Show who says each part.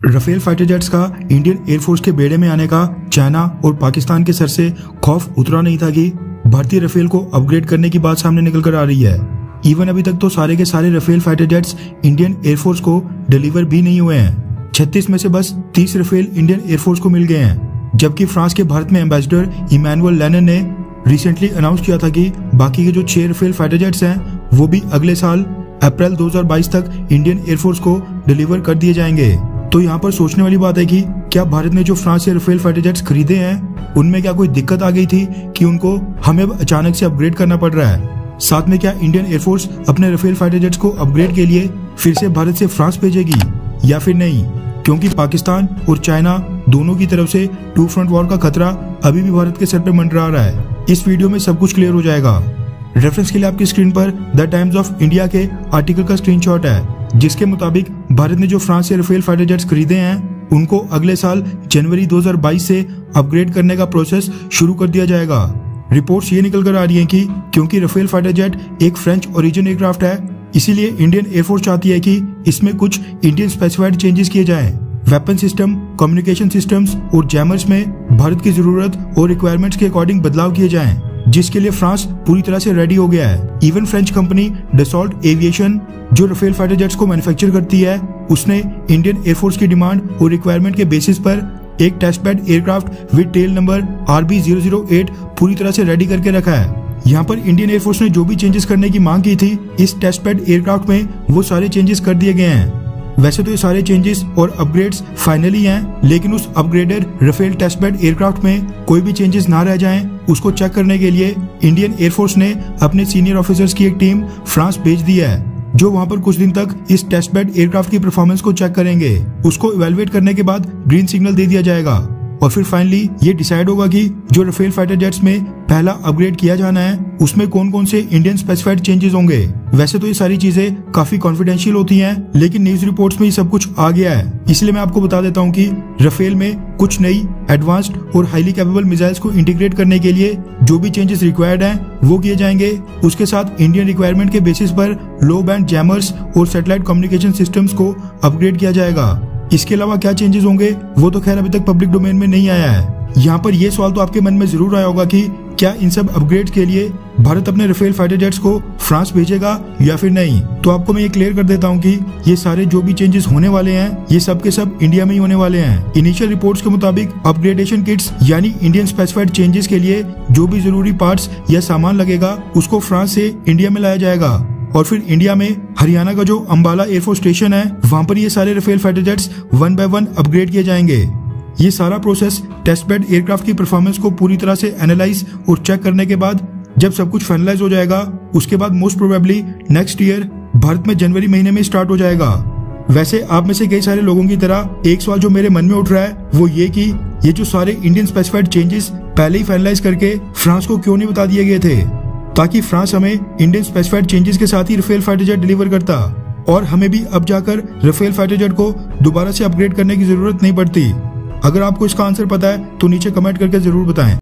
Speaker 1: Rafale fighter jets का Indian air force के बेड़े में आने का चाइना और पाकिस्तान के सर से खौफ उतरा नहीं था कि भारतीय राफेल को अपग्रेड करने की बात सामने निकल कर आ रही है। इवन अभी तक तो सारे के सारे Rafale fighter jets Indian air force को डिलीवर भी नहीं हुए हैं। 36 में से बस 30 राफेल इंडियन एयरफोर्स को मिल गए हैं, जबकि फ्रांस के भारत में एम्बेसडर इमैनुअल लेनिन ने रिसेंटली अनाउंस किया था कि बाकी के जो 6 राफेल फाइटर जेट्स हैं वो भी अगले साल अप्रैल 2022 तक इंडियन एयरफोर्स को डिलीवर कर दिए जाएंगे। तो यहाँ पर सोचने वाली बात है कि क्या भारत ने जो फ्रांस से राफेल फाइटर जेट्स खरीदे हैं उनमें क्या कोई दिक्कत आ गई थी कि उनको हमें अचानक से अपग्रेड करना पड़ रहा है। साथ में क्या इंडियन एयरफोर्स अपने राफेल फाइटर जेट्स को अपग्रेड के लिए फिर से भारत से फ्रांस भेजेगी या फिर नहीं, क्योंकि पाकिस्तान और चाइना दोनों की तरफ से टू फ्रंट वॉर का खतरा अभी भी भारत के सर पे मंडरा रहा है। इस वीडियो में सब कुछ क्लियर हो जाएगा। रेफरेंस के लिए आपकी स्क्रीन पर द टाइम्स ऑफ इंडिया के आर्टिकल का स्क्रीनशॉट है, जिसके मुताबिक भारत ने जो फ्रांस से राफेल फाइटर जेट्स खरीदे हैं उनको अगले साल जनवरी 2022 से अपग्रेड करने का प्रोसेस शुरू कर दिया जाएगा। रिपोर्ट्स ये निकल कर आ रही हैं कि क्योंकि राफेल फाइटर जेट एक फ्रेंच ओरिजिन एयरक्राफ्ट है, इसीलिए इंडियन एयरफोर्स चाहती है कि इसमें कुछ इंडियन स्पेसिफाइड चेंजेस किए जाएं। वेपन सिस्टम, कम्युनिकेशन सिस्टम्स और जैमर्स में भारत की जरूरत और रिक्वायरमेंट्स के अकॉर्डिंग बदलाव किए जाएं, जिसके लिए फ्रांस पूरी तरह से रेडी हो गया है। Even French company Dassault Aviation जो राफेल फाइटर जेट्स को मैन्युफैक्चर करती है, उसने इंडियन एयरफोर्स की डिमांड और रिक्वायरमेंट के बेसिस पर एक test bed aircraft with tail number RB008 पूरी तरह से रेडी करके रखा है। यहाँ पर इंडियन एयरफोर्स ने जो भी चेंजेस करने की मांग की थी इस टेस्ट बेड एयरक्राफ्ट में, वो सारे चेंजेस कर दिए गए हैं। वैसे तो ये सारे चेंजेस और अपग्रेड्स फाइनली हैं, लेकिन उस upgraded Rafale test bed aircraft में कोई भी चेंजेस ना रह जाएं, उसको चेक करने के लिए इंडियन एयरफोर्स ने अपने सीनियर ऑफिसर्स की एक टीम फ्रांस भेज दी है, जो वहां पर कुछ दिन तक इस टेस्ट बेड एयरक्राफ्ट की परफॉर्मेंस को चेक करेंगे। उसको इवेलुएट करने के बाद ग्रीन सिग्नल दे दिया जाएगा और फिर फाइनली ये डिसाइड होगा कि जो राफेल फाइटर जेट्स में पहला अपग्रेड किया जाना है उसमें कौन कौन से इंडियन स्पेसिफाइड चेंजेस होंगे। वैसे तो ये सारी चीजें काफी कॉन्फिडेंशियल होती हैं, लेकिन न्यूज रिपोर्ट्स में ये सब कुछ आ गया है, इसलिए मैं आपको बता देता हूँ कि राफेल में कुछ नई एडवांस्ड और हाईली कैपेबल मिसाइल्स को इंटीग्रेट करने के लिए जो भी चेंजेस रिक्वायर्ड हैं वो किए जाएंगे। उसके साथ इंडियन रिक्वायरमेंट के बेसिस पर लो बैंड जैमर्स और सैटेलाइट कम्युनिकेशन सिस्टम्स को अपग्रेड किया जाएगा। इसके अलावा क्या चेंजेस होंगे वो तो खैर अभी तक पब्लिक डोमेन में नहीं आया है। यहाँ पर ये सवाल तो आपके मन में जरूर आया होगा कि क्या इन सब अपग्रेड के लिए भारत अपने राफेल फाइटर जेट्स को फ्रांस भेजेगा या फिर नहीं। तो आपको मैं ये क्लियर कर देता हूँ कि ये सारे जो भी चेंजेस होने वाले हैं ये सब के सब इंडिया में ही होने वाले हैं। इनिशियल रिपोर्ट्स के मुताबिक अपग्रेडेशन किट्स यानी इंडियन स्पेसिफाइड चेंजेस के लिए जो भी जरूरी पार्ट्स या सामान लगेगा उसको फ्रांस से इंडिया में लाया जाएगा और फिर इंडिया में हरियाणा का जो अंबाला एयरफोर्स स्टेशन है वहां पर ये सारे Rafale fighter jets 1 by 1 upgrade किए जाएंगे। ये सारा प्रोसेस टेस्ट बेड एयरक्राफ्ट की परफॉर्मेंस को पूरी तरह से एनालाइज और चेक करने के बाद जब सब कुछ फाइनलाइज हो जाएगा उसके बाद मोस्ट प्रोबेबली नेक्स्ट ईयर भारत में जनवरी महीने में स्टार्ट हो जाएगा। वैसे आप में से कई सारे लोगों की तरह एक सवाल जो मेरे मन में उठ रहा है वो ये कि ये जो सारे इंडियन स्पेसिफाइड चेंजेस पहले ही फाइनलाइज करके फ्रांस को क्यों नहीं बता दिए गए थे, ताकि फ्रांस हमें इंडियन स्पेसिफाइड चेंजेस के साथ ही राफेल फाइटर जेट डिलीवर करता और हमें भी अब जाकर राफेल फाइटर जेट को दोबारा से अपग्रेड करने की जरूरत नहीं पड़ती। अगर आपको इसका आंसर पता है तो नीचे कमेंट करके जरूर बताएं।